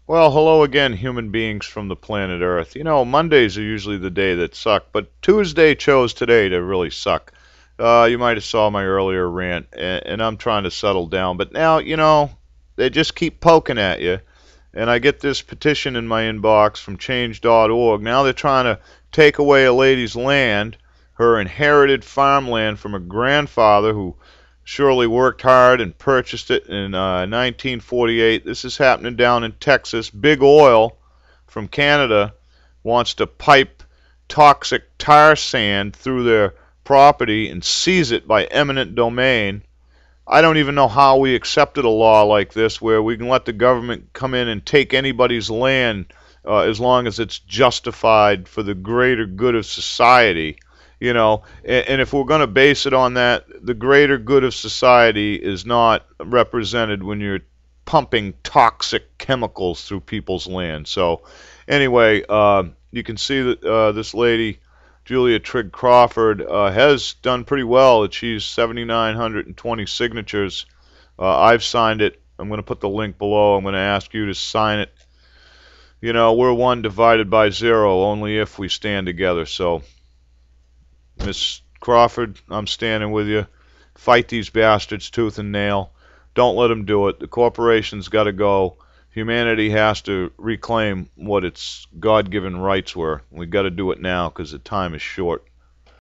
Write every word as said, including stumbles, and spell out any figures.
Well, hello again, human beings from the planet Earth. You know, Mondays are usually the day that suck, but Tuesday chose today to really suck. Uh, you might have saw my earlier rant, and, and I'm trying to settle down. But now, you know, they just keep poking at you, and I get this petition in my inbox from change dot org. Now they're trying to take away a lady's land, her inherited farmland from her grandfather who surely worked hard and purchased it in uh, nineteen forty-eight. This is happening down in Texas. Big Oil from Canada wants to pipe toxic tar sand through their property and seize it by eminent domain. I don't even know how we accepted a law like this where we can let the government come in and take anybody's land uh, as long as it's justified for the greater good of society. You know, and, and if we're going to base it on that, the greater good of society is not represented when you're pumping toxic chemicals through people's land. So, anyway, uh, you can see that uh, this lady, Julia Trigg Crawford, uh, has done pretty well. She's seven thousand nine hundred twenty signatures. Uh, I've signed it. I'm going to put the link below. I'm going to ask you to sign it. You know, we're one divided by zero only if we stand together. So, Miss Crawford, I'm standing with you. Fight these bastards tooth and nail. Don't let them do it. The corporation's got to go. Humanity has to reclaim what its God-given rights were. We've got to do it now because the time is short.